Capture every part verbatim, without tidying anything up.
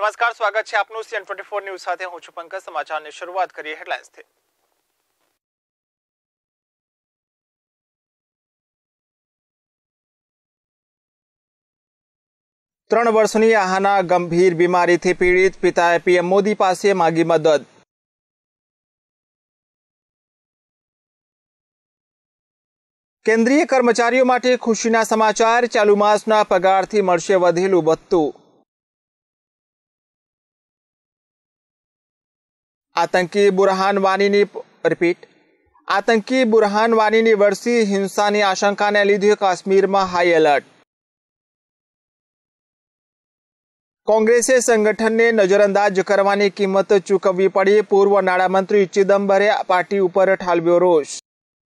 નમસ્કાર, સ્વાગત છે આપનું સીએન ટ્વેન્ટી ફોર ન્યૂઝ સાથે। હું છું પંકજ। સમાચારની શરૂઆત કરીએ હેડલાઇન્સથી। ત્રણ વર્ષની આહાના ગંભીર બીમારીથી પીડિત પિતાએ પીએમ મોદી પાસે માંગી મદદ। કેન્દ્રીય કર્મચારીઓ માટે ખુશીના સમાચાર, ચાલુ માસના પગારથી મળશે વધેલું ભથ્થું। આતંકી બુરહાન વાનીની રિપીટ આતંકી બુરહાન વાનીની વરસી હિંસાની આશંકાને લીધે કાશ્મીરમાં હાઈ એલર્ટ। કોંગ્રેસે સંગઠનને નજરઅંદાજ કરવાની કિંમત ચૂકવવી પડી, પૂર્વ નાણામંત્રી ચિદમ્બરે પાર્ટી ઉપર ઠાલવ્યો રોષ।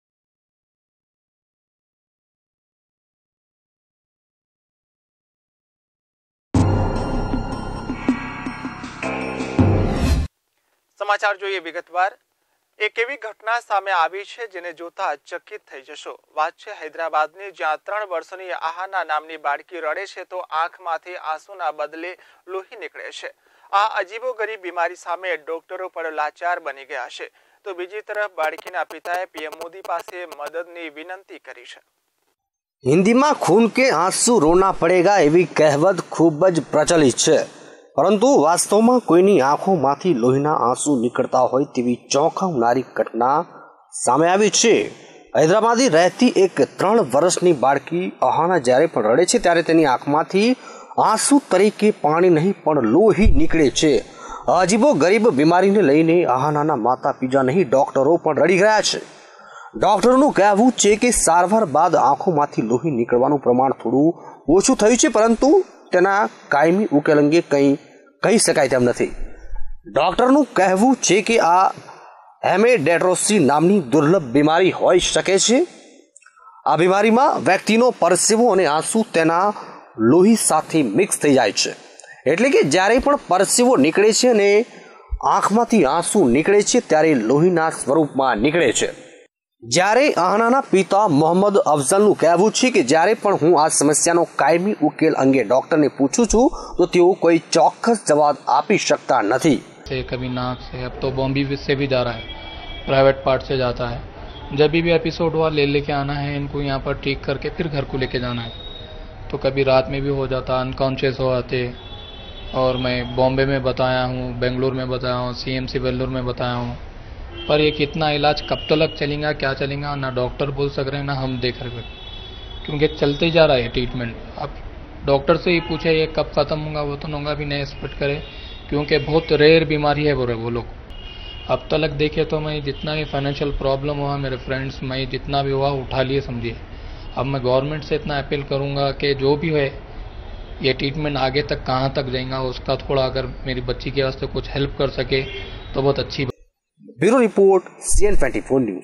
સમાચાર જોઈએ વિગતવાર। એક એવી ઘટના સામે આવી છે જેને જોતા ચકિત થઈ જશો। વાત છે હૈદરાબાદની, જ્યાં ત્રણ વર્ષની આહાના નામની બાળકી રડે છે તો આંખમાંથી આંસુના બદલે લોહી નીકળે છે। આ અજીબોગરીબ બીમારી સામે ડોક્ટરો પણ લાચાર બની ગયા છે, તો બીજી તરફ બાળકીના પિતાએ પીએમ મોદી પાસે મદદની વિનંતી કરી છે। હિન્દીમાં ખૂન કે આંસુ રોના પડેગા એવી કહેવત ખૂબ જ પ્રચલિત છે, પરંતુ વાસ્તવમાં કોઈની આંખોમાંથી લોહીના આંસુ નીકળતા હોય તેવી ચોંકાવનારી ઘટના સામે આવી છે। હૈદરાબાદી રહેતી એક ત્રણ વર્ષની બાળકી અહાના જ્યારે પણ રડે છે ત્યારે તેની આંખમાંથી આંસુ તરીકે પાણી નહીં પણ લોહી નીકળે છે। અજીબો ગરીબ બીમારીને લઈને અહાનાના માતા પિતા નહીં, ડોક્ટરો પણ રડી ગયા છે। ડોક્ટરોનું કહેવું છે કે સારવાર બાદ આંખોમાંથી લોહી નીકળવાનું પ્રમાણ થોડું ઓછું થયું છે, પરંતુ તેના કાયમી ઉકેલ અંગે કંઈ કહી શકાય તેમ નથી। ડોક્ટરનું કહેવું છે કે આ હેમેડેટ્રોસી નામની દુર્લભ બીમારી હોઈ શકે છે। આ બીમારીમાં વ્યક્તિનો પરસેવો અને આંસુ તેના લોહી સાથે મિક્સ થઈ જાય છે, એટલે કે જ્યારે પણ પરસેવો નીકળે છે અને આંખમાંથી આંસુ નીકળે છે ત્યારે લોહીના સ્વરૂપમાં નીકળે છે। જ્યારે આહાનાના પિતા મોહમ્મદ અફઝલનું કહેવું છે કે જ્યારે પણ હું આ સમસ્યાનો કાયમી ઉકેલ અંગે ડોક્ટરને પૂછું છું તો તેઓ કોઈ ચોક્કસ જવાબ આપી શકતા નથી। कभी नाक से, अब तो बॉम्बे से भी जा रहा है, प्राइवेट पार्ट से जाता है। जब भी एपिसोड हुआ ले लेके आना है इनको, यहाँ पर ठीक करके फिर घर को लेके जाना है। तो कभी रात में भी हो जाता, अनकॉन्शियस हो जाते। और मैं बॉम्बे में बताया हूँ, बेंगलुरु में बताया हूँ, सीएमसी बेंगलुरु में बताया हूँ, पर ये कितना इलाज कब तक चलेगा, क्या चलेगा, ना डॉक्टर बोल सक रहे हैं ना हम देख रहे, क्योंकि चलते ही जा रहा है ट्रीटमेंट। अब डॉक्टर से ही पूछे ये कब खत्म होगा, वो तो नोंगा भी नहीं एक्सपेक्ट करे, क्योंकि बहुत रेयर बीमारी है वो वो लोग। अब तक देखे तो मैं जितना भी फाइनेंशियल प्रॉब्लम हुआ, मेरे फ्रेंड्स मैं जितना भी हुआ उठा लिए समझिए। अब मैं गवर्नमेंट से इतना अपील करूँगा कि जो भी है ये ट्रीटमेंट आगे तक कहाँ तक जाएगा उसका थोड़ा अगर मेरी बच्ची के वास्ते कुछ हेल्प कर सके तो बहुत अच्छी। Bureau report, CN twenty four news.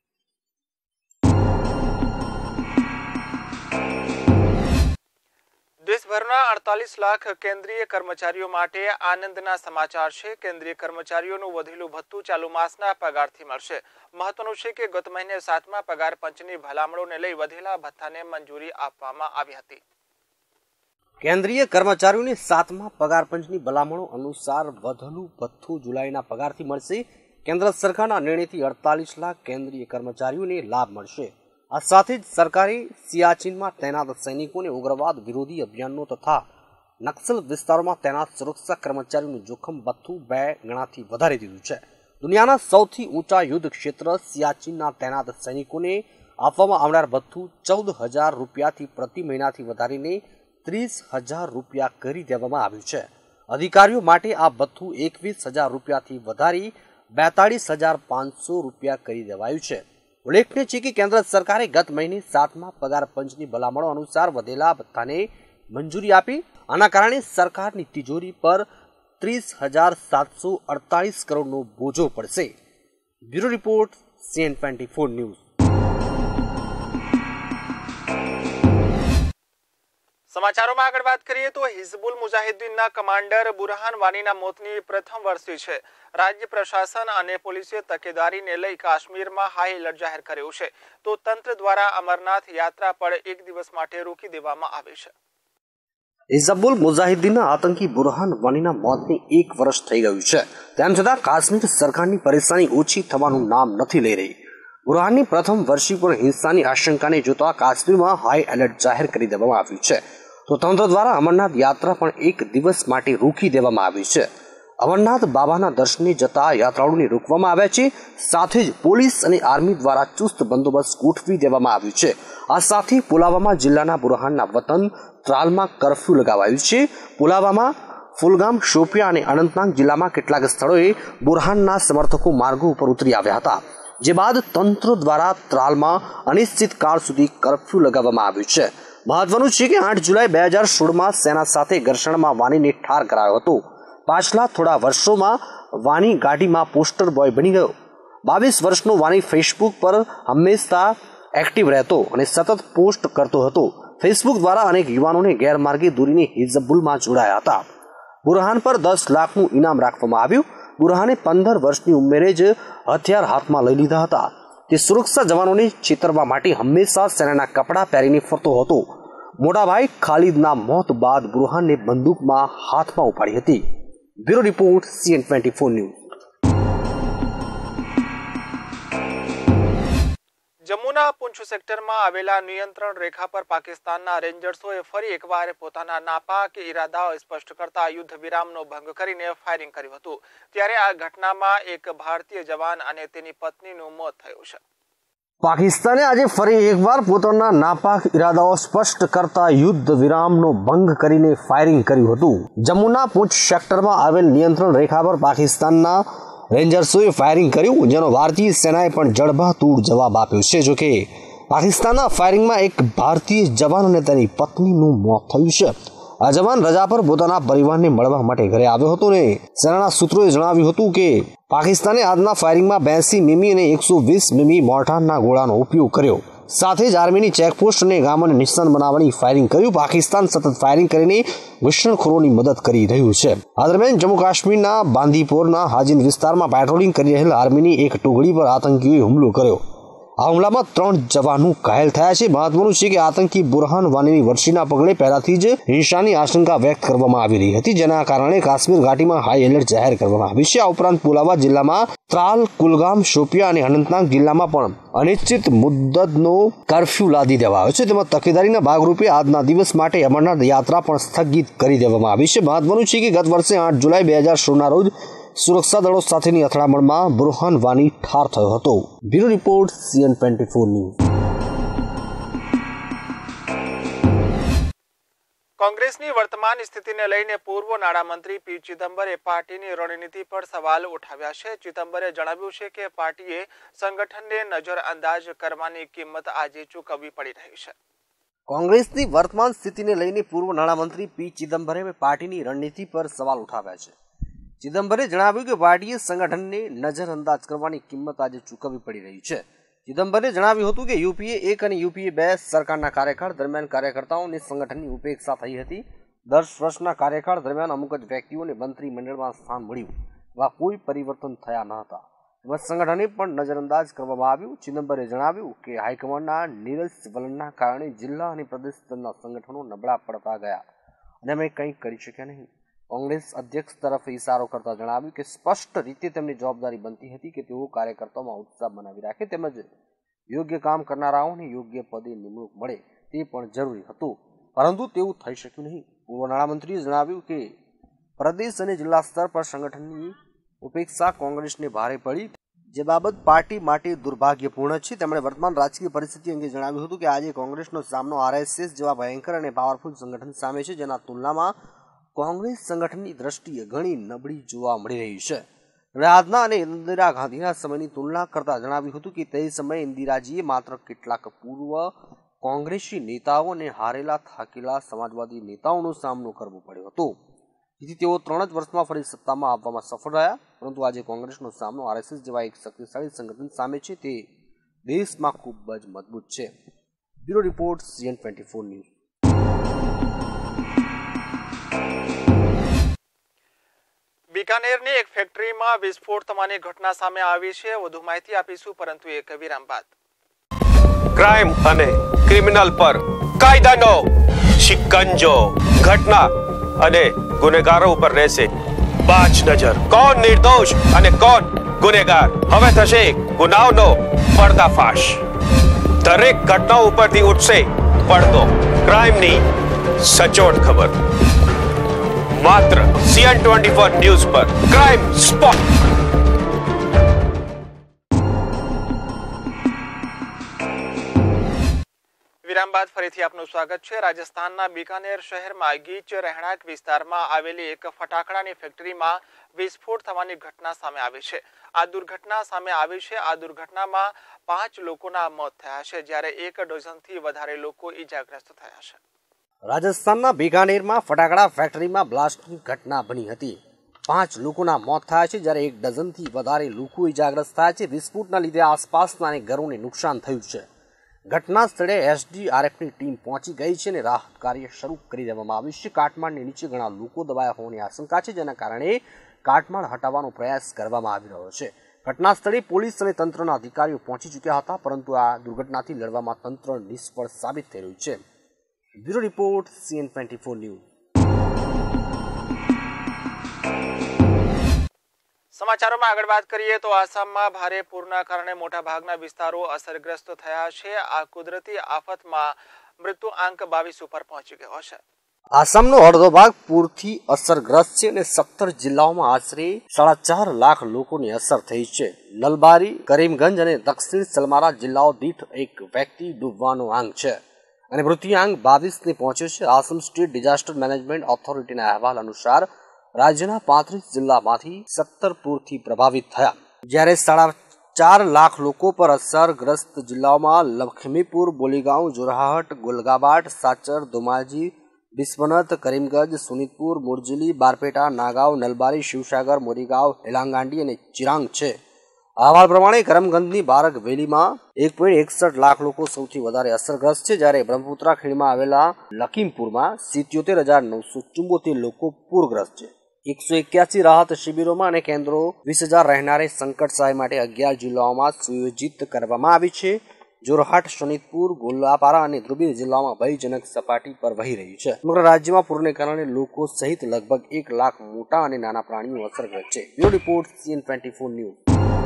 દેશભરના અડતાલીસ લાખ કેન્દ્રીય કર્મચારીઓ માટે આનંદના સમાચાર છે। કેન્દ્રીય કર્મચારીઓનું વધેલું ભથ્થું ચાલુ માસના પગારથી મળશે। મહત્વનું છે કે ગત મહિને સાતમા પગાર પંચની ભલામણોને લઈ વધેલા ભથ્થાને મંજૂરી આપવામાં આવી હતી। કેન્દ્રીય કર્મચારીઓને સાતમા પગાર પંચની ભલામણો અનુસાર વધેલું ભથ્થું જુલાઈના પગારથી મળશે। કેન્દ્ર સરકારના નિર્ણયથી અડતાલીસ લાખ કેન્દ્રીય કર્મચારીઓને લાભ મળશે। આ સાથે જ સરકારે સિયાચીનમાં તૈનાત સૈનિકોને ઉગ્રવાદ વિરોધી અભિયાનનો તથા નક્સલ વિસ્તારોમાં તૈનાત સુરક્ષા કર્મચારીઓનું જોખમ ભથ્થું બે ગણાથી વધારી દીધું છે। દુનિયાના સૌથી ઊંચા યુદ્ધ ક્ષેત્ર સિયાચીનના તૈનાત સૈનિકોને આપવામાં આવનાર ભથ્થું ચૌદ હજાર રૂપિયાથી પ્રતિ મહિનાથી વધારીને ત્રીસ હજાર રૂપિયા કરી દેવામાં આવ્યું છે। અધિકારીઓ માટે આ ભથ્થું એકવીસ હજાર રૂપિયાથી વધારી બેતાળીસ હજાર પાંચસો રૂપિયા કરી દેવાયું છે। ઉલ્લેખનીય છે કે કેન્દ્ર સરકારે ગત મહિને સાતમા પગાર પંચની ભલામણો અનુસાર વધેલા ભથ્થાને મંજૂરી આપી। આના કારણે સરકારની તિજોરી પર ત્રીસ હજાર સાતસો અડતાલીસ કરોડનો બોજો પડશે। Bureau report, CN twenty four news. સમાચારોમાં આગળ વાત કરીએ તો હિઝબુલ મુજાહિદ્દીનના કમાન્ડર બુરહાન વાનીના મોતની પ્રથમ વર્ષી છે। રાજ્ય પ્રશાસન અને પોલીસે તકેદારીને લઈ કાશ્મીરમાં હાઈ એલર્ટ જાહેર કર્યું છે, તો તંત્ર દ્વારા અમરનાથ યાત્રા પર એક દિવસ માટે રોકી દેવામાં આવી છે। હિઝબુલ મુજાહિદ્દીનના આતંકી બુરહાન વાનીના મોતને એક વર્ષ થઈ ગયું છે, તેમ છતાં કાશ્મીર સરકારની પરેશાની ઓછી થવાનું નામ નથી લઈ રહી. બુરહાનની પ્રથમ વર્ષી પર હિંસાની આશંકાને જોતા કાશ્મીરમાં હાઈ એલર્ટ જાહેર કરી દેવામાં આવ્યું છે, તો તંત્ર દ્વારા અમરનાથ યાત્રા પણ એક દિવસ માટે રોકી દેવામાં આવી છે. અમરનાથ બાબાના દર્શને જતા યાત્રાળુઓને રોકવામાં આવ્યા છે. સાથે જ પોલીસ અને આર્મી દ્વારા ચુસ્ત બંદોબસ્ત ગોઠવી દેવામાં આવ્યું છે. આ સાથે પુલવામા જિલ્લાના બુરહાનના વતન ત્રાલમાં કરફ્યુ લગાવાયું છે. પુલવામા, ફુલગામ, શોપિયા અને અનંતનાગ જિલ્લામાં કેટલાક સ્થળોએ બુરહાનના સમર્થકો માર્ગો ઉપર ઉતરી આવ્યા હતા, જે બાદ તંત્ર દ્વારા ત્રાલમાં અનિશ્ચિત કાળ સુધી કરફ્યુ લગાવવામાં આવ્યું છે. મહત્વનું છે કે આઠ જુલાઈ બે હજાર સોળમાં સેના સાથે ઘર્ષણમાં વાનીને ઠાર કરાયો હતો. પાછલા થોડા વર્ષોમાં વાની ગાડીમાં પોસ્ટર બોય બની ગયો. બાવીસ વર્ષનો વાની ફેસબુક પર હંમેશા એક્ટિવ રહેતો અને સતત પોસ્ટ કરતો હતો. ફેસબુક દ્વારા અનેક યુવાનોને ગેરમાર્ગે દોરીને હિઝબુલમાં જોડાયા હતા. બુરહાન પર દસ લાખનું ઇનામ રાખવામાં આવ્યું. બુરહાને પંદર વર્ષની ઉંમરે જ હથિયાર હાથમાં લઈ લીધા હતા. તે સુરક્ષા જવાનોને છેતરવા માટે હંમેશા સેનાના કપડાં પહેરીને ફરતો હતો. મોટાભાઈ ખાલિદના મોત બાદ બુરહાનને બંદૂકમાં હાથમાં ઉપાડી હતી. Bureau report CN twenty four news. જમ્મુના પૂંછ સેક્ટરમાં આવેલા નિયંત્રણ રેખા પર પાકિસ્તાનના રેન્જર્સોએ ફરી એકવાર પોતાના નાપાક ઈરાદાઓ સ્પષ્ટ કરતા યુદ્ધ વિરામનો ભંગ કરીને ફાયરિંગ કર્યું હતું. ત્યારે આ ઘટનામાં એક ભારતીય જવાન અને તેની પત્નીનું મોત થયું છે. પાકિસ્તાને આજે ફરી એકવાર પોતાના નાપાક ઈરાદાઓ સ્પષ્ટ કરતા યુદ્ધ વિરામનો ભંગ કરીને ફાયરિંગ કર્યું હતું. જમ્મુના પૂંછ સેક્ટરમાં આવેલ નિયંત્રણ રેખા પર પાકિસ્તાનના રેન્જર્સોએ ફાયરિંગ કર્યું, જેનો ભારતીય સેનાએ પણ જડબાતોડ જવાબ આપ્યો છે. જોકે પાકિસ્તાનના ફાયરિંગમાં એક ભારતીય જવાન અને તેની પત્નીનું મોત થયું છે. આ જવાન રજા પર પોતાના પરિવારને મળવા માટે ઘરે આવ્યો હતો ને સેનાના સૂત્રોએ જણાવ્યું હતું કે પાકિસ્તાને આજના ફાયરિંગમાં બ્યાસી મીમી અને એકસો વીસ મીમી મોર્ટારના ગોળાનો ઉપયોગ કર્યો. સાથે જ આર્મીની ચેકપોસ્ટ અને ગામોને નિશાન બનાવવાની ફાયરિંગ કર્યું. પાકિસ્તાન સતત ફાયરિંગ કરીને ઘૂસણખોરોની મદદ કરી રહ્યું છે. આ દરમિયાન જમ્મુ કાશ્મીરના બાંદીપોરના હાજીન વિસ્તારમાં પેટ્રોલિંગ કરી રહેલ આર્મીની એક ટુકડી પર આતંકીઓએ હુમલો કર્યો. આ હુમલામાં ત્રણ જવાનો ઘાયલ થયા છે. મહત્વનું છે કે આતંકી બુરહાન વાનીની વર્ષીના પગલે પહેલાથી જ હિંસાની આશંકા વ્યક્ત કરવામાં આવી રહી હતી, જેના કારણે કાશ્મીર ઘાટીમાં હાઈ એલર્ટ જાહેર કરવામાં આવ્યું છે. આ ઉપરાંત પુલવામા જિલ્લામાં ત્રાલ, કુલગામ, શોપિયા અને અનંતનાગ જિલ્લામાં પણ અનિશ્ચિત મુદ્દતનો કરફ્યુ લાદી દેવાયો છે. તેમાં તકેદારીના ભાગરૂપે આજના દિવસ માટે અમરનાથ યાત્રા પણ સ્થગિત કરી દેવામાં આવી છે. મહત્વનું છે કે ગત વર્ષે આઠ જુલાઈ બે હજાર સોળના રોજ સુરક્ષા દળો સાથેની અથડામણમાં બુરહાન વાની ઠાર થયો હતો. Bureau report CN twenty four news. કોંગ્રેસની વર્તમાન સ્થિતિને લઈને પૂર્વ નાણામંત્રી પી ચિદમ્બરે પાર્ટીની રણનીતિ પર સવાલ ઉઠાવ્યા છે. ચિદમ્બરે જણાવ્યું છે કે પાર્ટીએ સંગઠનને નજરઅંદાજ કરવાની કિંમત આજે ચૂકવવી પડી રહી છે. કોંગ્રેસની વર્તમાન સ્થિતિને લઈને પૂર્વ નાણામંત્રી પી ચિદમ્બરે પાર્ટીની રણનીતિ પર સવાલ ઉઠાવ્યા છે. ચિદમ્બરે જણાવ્યું કે પાર્ટીએ સંગઠનને નજરઅંદાજ કરવાની કિંમત આજે ચૂકવવી પડી રહી છે. ચિદમ્બરે જણાવ્યું હતું કે યુપીએ એક અને યુપીએ બે સરકારના કાર્યકાળ દરમિયાન કાર્યકર્તાઓને સંગઠનની ઉપેક્ષા થઈ હતી. દસ વર્ષના કાર્યકાળ દરમિયાન અમુક જ વ્યક્તિઓને મંત્રીમંડળમાં સ્થાન મળ્યું, એવા કોઈ પરિવર્તન થયા ન હતા. તેમજ સંગઠને પણ નજરઅંદાજ કરવામાં આવ્યું. ચિદમ્બરે જણાવ્યું કે હાઈકમાન્ડના નીરસ વલણના કારણે જિલ્લા અને પ્રદેશ સ્તરના સંગઠનો નબળા પડતા ગયા અને અમે કંઈ કરી શક્યા નહીં. કોંગ્રેસ અધ્યક્ષ તરફ ઇશારો કરતા જણાવ્યું કે સ્પષ્ટ રીતે તેમની જવાબદારી બનતી હતી કે તેઓ કાર્યકર્તાઓમાં ઉત્સાહ બનાવી રાખે તેમજ યોગ્ય કામ કરનારાઓને યોગ્ય પદે નિમણૂક મળે તે પણ જરૂરી હતું, પરંતુ તેવું થઈ શક્યું નહીં. પૂર્વ નાણામંત્રીએ જણાવ્યું કે પ્રદેશ અને જિલ્લા સ્તર પર સંગઠનની ઉપેક્ષા કોંગ્રેસને ભારે પડી, જે બાબત પાર્ટી માટે દુર્ભાગ્યપૂર્ણ છે. તેમણે વર્તમાન રાજકીય પરિસ્થિતિ અંગે જણાવ્યું હતું કે આજે કોંગ્રેસનો સામનો આરએસએસ જેવા ભયંકર અને પાવરફુલ સંગઠન સામે છે, જેના તુલનામાં કોંગ્રેસ સંગઠનની દ્રષ્ટિએ ઘણી નબળી જોવા મળી રહી છે. આજના અને ઇન્દિરા ગાંધીના સમયની તુલના કરતા જણાવ્યું હતું કે તે સમયે ઇન્દિરાજીએ માત્ર કેટલાક પૂર્વ કોંગ્રેસી નેતાઓ અને હારેલા થાકેલા સમાજવાદી નેતાઓનો સામનો કરવો પડ્યો હતો, જેથી તેઓ ત્રણ જ વર્ષમાં ફરી સત્તામાં આવવામાં સફળ રહ્યા. પરંતુ આજે કોંગ્રેસનો સામનો આરએસએસ જેવા એક શક્તિશાળી સંગઠન સામે છે, તે દેશમાં ખૂબ જ મજબૂત છે. Bureau report CN twenty four news. બીકાનેરની એક ફેક્ટરીમાં વિસ્ફોટ થવાની ઘટના સામે આવી છે. વધુ માહિતી આપીશું, પરંતુ એક વિરામ બાદ. ક્રાઇમ અને ક્રિમિનલ પર કાયદાનો શિકંજો. ઘટના અને ગુનેગારો ઉપર રહેશે બાજ નજર. કોણ નિર્દોષ અને કોણ ગુનેગાર, હવે થશે ગુનાઓનો પર્દાફાશ. દરેક ઘટના ઉપરથી ઉઠશે પડદો. ક્રાઇમની સચોટ ખબર માત્ર સીએન ટ્વેન્ટી ફોર ન્યૂઝ પર. Crime spot. વિરામ બાદ ફરીથી આપનું સ્વાગત છે. રાજસ્થાનના બિકાનેર શહેરમાં ગીચ રહેણાંક વિસ્તારમાં આવેલી એક ફટાકડાની ફેક્ટરીમાં વિસ્ફોટ થવાની ઘટના સામે આવી છે. આ દુર્ઘટના સામે આવી છે આ દુર્ઘટનામાં પાંચ લોકોના મોત થયા છે, જ્યારે એક ડઝનથી વધારે લોકો ઈજાગ્રસ્ત થયા છે. રાજસ્થાનના બિકાનેરમાં ફટાકડા ફેક્ટરીમાં બ્લાસ્ટની ઘટના બની હતી. પાંચ લોકોના મોત થયા છે, જ્યારે એક ડઝનથી વધારે લોકો ઈજાગ્રસ્ત થયા છે. વિસ્ફોટના લીધે આસપાસના અનેક ઘરોને નુકસાન થયું છે. ઘટના સ્થળે એસડીઆરએફની ટીમ પહોંચી ગઈ છે અને રાહત કાર્ય શરૂ કરી દેવામાં આવ્યું છે. કાટમાળની નીચે ઘણા લોકો દબાયા હોવાની આશંકા છે, જેના કારણે કાટમાળ હટાવવાનો પ્રયાસ કરવામાં આવી રહ્યો છે. ઘટના સ્થળે પોલીસ અને તંત્રના અધિકારીઓ પહોંચી ચૂક્યા હતા, પરંતુ આ દુર્ઘટનાથી લડવામાં તંત્ર નિષ્ફળ સાબિત થઈ રહ્યું છે. Bureau report CN twenty four news. સમાચારોમાં આગળ વાત કરીએ તો આસામમાં ભારે પૂરના કારણે મોટા ભાગના વિસ્તારો અસરગ્રસ્ત થયા છે. આ કુદરતી આફતમાં મૃત્યુ આંક બાવીસ ઉપર પહોંચી ગયો છે. આસામનો અડધો ભાગ પૂરથી અસરગ્રસ્ત છે અને સત્તર જિલ્લાઓમાં આશરે સાડા ચાર લાખ લોકોની અસર થઈ છે. નલબારી, કરીમગંજ અને દક્ષિણ સલમારા જિલ્લાઓ દીઠ એક વ્યક્તિ ડૂબવાનો આંક છે અને મૃત્યુઆંક બાવીસ ને પહોંચ્યો છે. આસામ સ્ટેટ ડિઝાસ્ટર મેનેજમેન્ટ ઓથોરિટીના અહેવાલ અનુસાર રાજ્યના પાંત્રીસ જિલ્લામાંથી સત્તર પૂરથી પ્રભાવિત થયા, જ્યારે સાડા ચાર લાખ લોકો પર અસરગ્રસ્ત જિલ્લાઓમાં લખીમપુર, બોલીગાંવ, જોરહાટ, ગોલગાબાટ, સાચર, ધોમાજી, બિસ્વનથ, કરીમગંજ, સુનીતપુર, મુરજીલી, બારપેટા, નાગાંવ, નલબારી, શિવસાગર, મોરીગાંવ, હેલાંગાંડી અને ચિરાંગ છે. અહેવાલ પ્રમાણે કરમગંજની બારક વેલીમાં એક પોઈન્ટ એકસઠ લાખ લોકો સૌથી વધારે અસરગ્રસ્ત છે, જ્યારે બ્રહ્મપુત્રા ખીણમાં આવેલા લખીમપુરમાં સિત્યોતેર હજાર નવસો ચુંબોતેર લોકો પૂરગ્રસ્ત છે. એકસો એક્યાસી રાહત શિબિરોમાં અને કેન્દ્રો વીસ હજાર રહેનારે સંકટ સહાય માટે અગિયાર જિલ્લાઓમાં સુયોજિત કરવામાં આવી છે. જોરહાટ, શોનિતપુર, ગોલાપારા અને ધ્રુબી જિલ્લાઓમાં ભયજનક સપાટી પર વહી રહી છે. સમગ્ર રાજ્યમાં પૂરને કારણે લોકો સહિત લગભગ એક લાખ મોટા અને નાના પ્રાણીઓ અસરગ્રસ્ત છે. Bureau report CN twenty four news.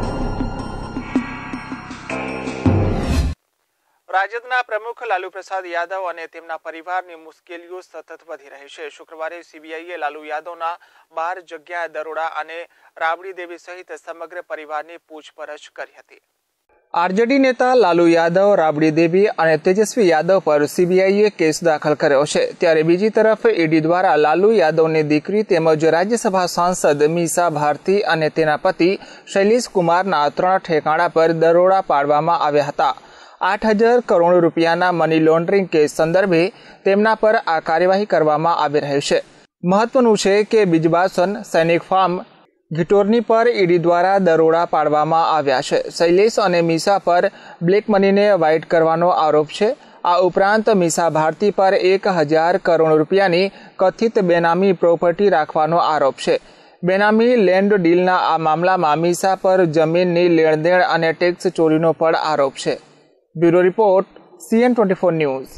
રાજદના પ્રમુખ લાલુ પ્રસાદ યાદવ અને તેમના પરિવારની મુશ્કેલીઓ સતત વધી રહી છે. શુક્રવારે સીબીઆઈએ લાલુ યાદવના બાર જગ્યાએ દરોડા અને રાબડી દેવી સહિત સમગ્ર પરિવારની પૂછપરછ કરી હતી. આરજેડી નેતા લાલુ યાદવ, રાબડી દેવી અને તેજસ્વી યાદવ પર સીબીઆઈએ કેસ દાખલ કર્યો છે. ત્યારે બીજી તરફ ઈડી દ્વારા લાલુ યાદવની દીકરી તેમજ રાજ્યસભા સાંસદ મીસા ભારતી અને તેના પતિ શૈલેષ કુમારના ત્રણ ઠેકાણા પર દરોડા પાડવામાં આવ્યા હતા. આઠ હજાર કરોડ રૂપિયાના મની લોન્ડરિંગ કેસ સંદર્ભે તેમના પર આ કાર્યવાહી કરવામાં આવી રહી છે. મહત્વનું છે કે બીજબાસન સૈનિક ફાર્મ ઘિટોરની પર ઈડી દ્વારા દરોડા પાડવામાં આવ્યા છે. શૈલેષ અને મીસા પર બ્લેક મનીને વ્હાઇટ કરવાનો આરોપ છે. આ ઉપરાંત મીસા ભારતી પર એક હજાર કરોડ રૂપિયાની કથિત બેનામી પ્રોપર્ટી રાખવાનો આરોપ છે. બેનામી લેન્ડ ડીલના આ મામલામાં મીસા પર જમીનની લેણદેણ અને ટેક્સ ચોરીનો પણ આરોપ છે. Bureau report CN twenty four news.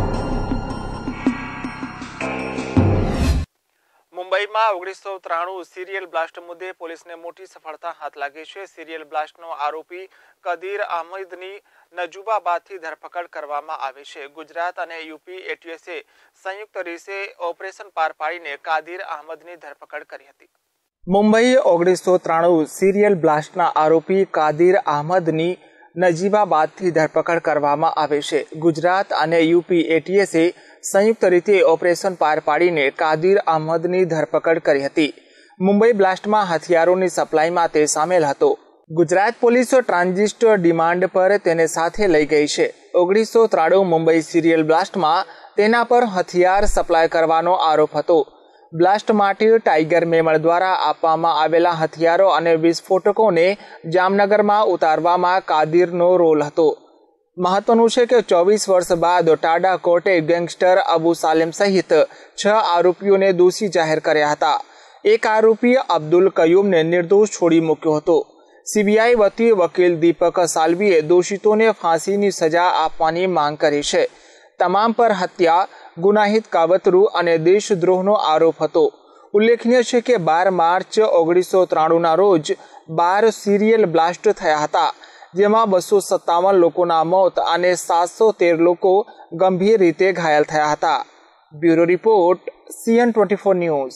મુંબઈમાં ઓગણીસો ત્રાણું સિરિયલ બ્લાસ્ટ મુદ્દે પોલીસને મોટી સફળતા હાથ લાગી છે. સિરિયલ બ્લાસ્ટનો આરોપી કદીર અહમદની નજુબાબાદથી ધરપકડ કરવામાં આવી છે. ગુજરાત અને યુપી એટીએસે સંયુક્ત રીતે ઓપરેશન પાર પાડીને કાદીર અહમદની ધરપકડ કરી હતી. મુંબઈ ઓગણીસો ત્રાણું સિરિયલ બ્લાસ્ટના આરોપી કાદીર અહમદની નજીબાબાદથી ધરપકડ કરવામાં આવે છે. ગુજરાત અને યુપી એટીએસે સંયુક્ત રીતે ઓપરેશન પાર પાડીને કાદીર અહમદની ધરપકડ કરી હતી. મુંબઈ બ્લાસ્ટમાં હથિયારોની સપ્લાયમાં તે સામેલ હતો. ગુજરાત પોલીસ ટ્રાન્ઝિટ ડિમાન્ડ પર તેને સાથે લઈ ગઈ છે. ઓગણીસો ત્રાણું મુંબઈ સિરિયલ બ્લાસ્ટમાં તેના પર હથિયાર સપ્લાય કરવાનો આરોપ હતો. બ્લાસ્ટ માટે ટાઈગર મેમણ દ્વારા આપવામાં આવેલા હથિયારો અને વિસ્ફોટકોને જામનગરમાં ઉતારવામાં કાદીરનો રોલ હતો. મહત્વનું છે કે ચોવીસ વર્ષ બાદ ટાડા કોર્ટે ગેંગસ્ટર અબુ સાલેમ સહિત છ આરોપીઓને દોષી જાહેર કર્યા હતા. એક આરોપી અબ્દુલ કયુમને નિર્દોષ છોડી મૂક્યો હતો. સીબીઆઈ વતી વકીલ દીપક સાલ્વીએ દોષિતોને ફાંસીની સજા આપવાની માંગ કરી છે. તમામ પર હત્યા, ગુનાહિત કાવતરું અને દેશદ્રોહનો આરોપ હતો. ઉલ્લેખનીય છે કે બાર માર્ચ ઓગણીસો ત્રાણુંના રોજ બાર સિરિયલ બ્લાસ્ટ થયા હતા, જેમાં બસો સત્તાવન લોકોના મોત અને સાતસો તેર લોકો ગંભીર રીતે ઘાયલ થયા હતા. Bureau report, CN twenty four news.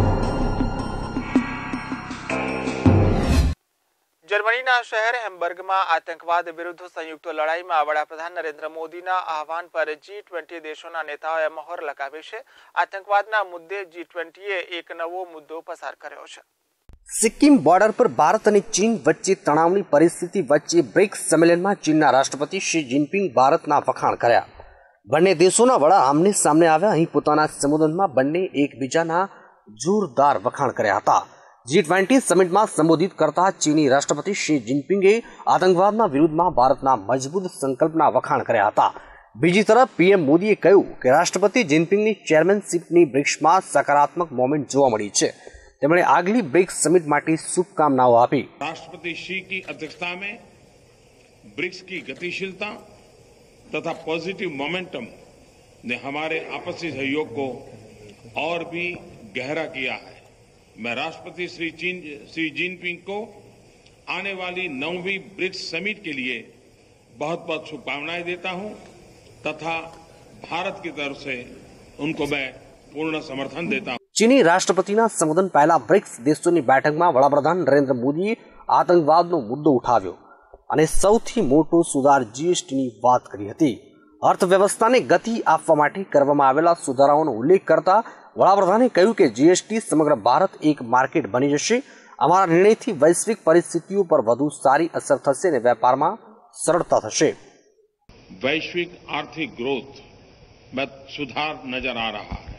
જર્મનીના શહેર હેમ્બર્ગમાં આતંકવાદ વિરુદ્ધ સંયુક્ત લડાઈમાં વડાપ્રધાન નરેન્દ્ર મોદીના આહવાન પર જી ટ્વેન્ટી દેશોના નેતાઓએ મહોર લગાવી છે. આતંકવાદના મુદ્દે જી ટ્વેન્ટીએ એક નવો મુદ્દો પસાર કર્યો છે. સિક્કિમ બોર્ડર પર ભારત અને ચીન વચ્ચે તણાવની પરિસ્થિતિ વચ્ચે બ્રિક્સ સંમેલનમાં ચીનના રાષ્ટ્રપતિ શી જિનપિંગ ભારતના વખાણ કર્યા. બંને દેશોના વડા આમને સામને આવ્યા. અહીં પોતાના સંબોધનમાં બંને એકબીજાના જોરદાર વખાણ કર્યા હતા. જી ટ્વેન્ટી સમિટમાં સંબોધિત કરતા ચીની રાષ્ટ્રપતિ શી જિનપિંગે આતંકવાદના વિરુદ્ધમાં ભારતના મજબૂત સંકલ્પના વખાણ કર્યા હતા. બીજી તરફ પીએમ મોદીએ કહ્યું કે રાષ્ટ્રપતિ જિનપિંગની ચેરમેનશીપની બ્રિક્સમાં સકારાત્મક મોમેન્ટ જોવા મળી છે. તેમણે આગલી બ્રિક્સ સમિટ માટે શુભકામનાઓ આપી. राष्ट्रपति शी की अध्यक्षता में ब्रिक्स की गतिशीलता तथा पॉजिटिव मोमेंटम ने हमारे आपसी सहयोग को और भी गहरा किया है. मैं राष्ट्रपति श्री चीन श्री जिनपिंग को आने वाली नौवीं ब्रिक्स समिट के लिए बहुत बहुत शुभकामनाएं देता हूं तथा भारत की तरफ से उनको मैं पूर्ण समर्थन देता हूं. ચીની રાષ્ટ્રપતિના સંબોધન પહેલા બ્રિક્સ દેશોની બેઠકમાં વડાપ્રધાન નરેન્દ્ર મોદીએ આતંકવાદનો મુદ્દો ઉઠાવ્યો અને સૌથી મોટો સુધાર જીએસટીની વાત કરી હતી. અર્થવ્યવસ્થાને ગતિ આપવા માટે કરવામાં આવેલા સુધારાઓનો ઉલ્લેખ કરતા વડાપ્રધાને કહ્યું કે જીએસટી સમગ્ર ભારત એક માર્કેટ બની જશે. અમારા નિર્ણયથી વૈશ્વિક પરિસ્થિતિઓ પર વધુ સારી અસર થશે અને વેપારમાં સરળતા થશે. वैश्विक आर्थिक ग्रोथ में सुधार नजर आ रहा है.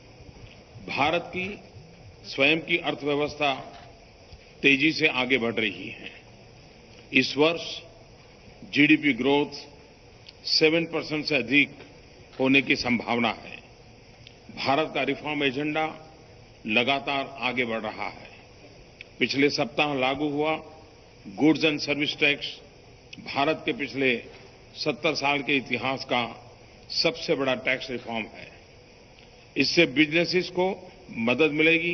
भारत की स्वयं की अर्थव्यवस्था तेजी से आगे बढ़ रही है. इस वर्ष जीडीपी ग्रोथ सेवन परसेंट से अधिक होने की संभावना है. भारत का रिफॉर्म एजेंडा लगातार आगे बढ़ रहा है. पिछले सप्ताह लागू हुआ goods and service tax Bharat के पिछले सत्तर साल के इतिहास का सबसे बड़ा टैक्स रिफॉर्म है. इससे बिजनेसेस को मदद मिलेगी,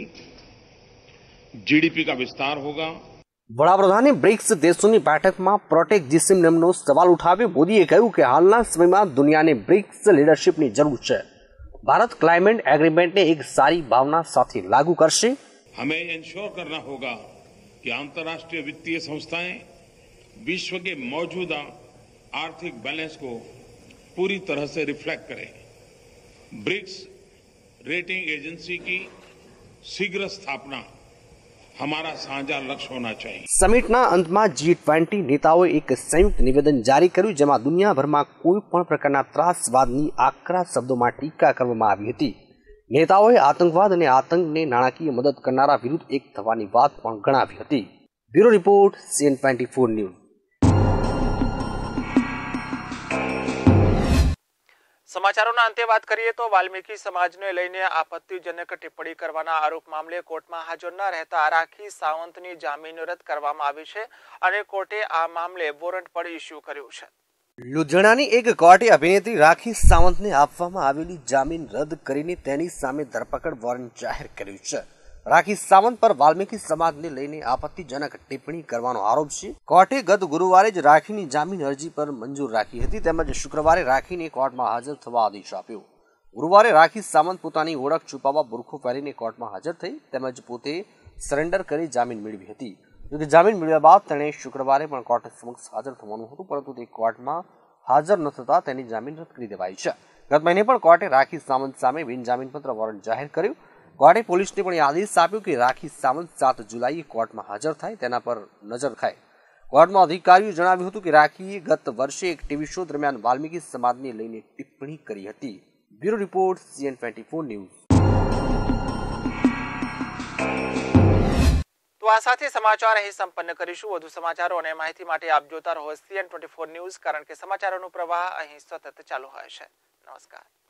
जीडीपी का विस्तार होगा. વડાપ્રધાને બ્રિક્સ દેશોની બેઠકમાં પ્રોટેક્શનિઝમ નામનો સવાલ ઉઠાવ્યો. મોદીએ કહ્યું કે હાલના સમયમાં દુનિયાને બ્રિક્સ લીડરશિપની જરૂર છે. भारत क्लाइमेट एग्रीमेंट ने एक सारी भावना साथ लागू करशे. हमें इंश्योर करना होगा कि अंतर्राष्ट्रीय वित्तीय संस्थाएं विश्व के मौजूदा आर्थिक बैलेंस को पूरी तरह से रिफ्लेक्ट करें. ब्रिक्स रेटिंग एजेंसी की शीघ्र स्थापना हमारा साझा लक्ष्य होना चाहिए. સમિટના અંતમાં જી ટ્વેન્ટી નેતાઓએ એક સંયુક્ત નિવેદન જારી કર્યું, જેમાં દુનિયાભરમાં કોઈ પણ પ્રકારના ત્રાસવાદની આકરા શબ્દોમાં ટીકા કરવામાં આવી હતી. નેતાઓએ આતંકવાદ અને આતંકને નાણાકીય મદદ કરનારા વિરુદ્ધ એક થવાની વાત પણ ગણાવી હતી. Bureau report, CN twenty four news. સમાચારોના અંતે વાત કરીએ તો વાલ્મીકી સમાજને લઈને આપત્તિજનક ટિપ્પણી કરવાના આરોપ મામલે કોર્ટમાં હાજર ન રહેતા રાખી સાવંતની જામીન રદ કરવામાં આવી છે અને કોર્ટે આ મામલે વોરંટ પણ ઇસ્યુ કર્યું છે. લુધિયાણાની એક કોર્ટે અભિનેત્રી રાખી સાવંતને આપવામાં આવેલી જામીન રદ કરીને તેની સામે ધરપકડ વોરંટ જાહેર કર્યું છે. રાખી સાવંત પર વાલ્મીકી સમાજને લઈને આપત્તિજનક ટિપ્પણી કરવાનો આરોપ છે. કોર્ટે ગત ગુરુવારે જ રાખીની જામીન અરજી પર મંજૂર રાખી હતી, તેમજ શુક્રવારે રાખીને કોર્ટમાં હાજર થવા આદેશ આપ્યો. ગુરુવારે રાખી સાવંત પોતાની ઓળખ છુપાવવા બુરખો પહેરીને કોર્ટમાં હાજર થઈ, તેમજ પોતે સરેન્ડર કરી જામીન મેળવી હતી. જોકે જામીન મેળવ્યા બાદ તેણે શુક્રવારે પણ કોર્ટ સમક્ષ હાજર થવાનું હતું, પરંતુ તે કોર્ટમાં હાજર ન થતા તેની જામીન રદ કરી દેવાઈ છે. ગત મહિને પણ કોર્ટે રાખી સાવંત સામે બિનજામીનપત્ર વોરંટ જાહેર કર્યું. કોર્ટે પોલીસને પણ આદેશ આપ્યો કે રાખી સાવંત સાત જુલાઈએ કોર્ટમાં હાજર થાય, તેના પર નજર ખાય. કોર્ટમાં અધિકારીઓએ જણાવ્યું હતું કે રાખીએ ગત વર્ષે એક ટીવી શો દરમિયાન વાલ્મીકી સમાજને લઈને ટિપ્પણી કરી હતી. Bureau report, CN twenty four news. તો આ સાથે સમાચાર અહીં સંપન્ન કરીશું. વધુ સમાચારો અને માહિતી માટે આપ જોતા રહો સીએન ટ્વેન્ટી ફોર ન્યૂઝ, કારણ કે સમાચારોનો પ્રવાહ અહીં સતત ચાલુ હોય છે. નમસ્કાર.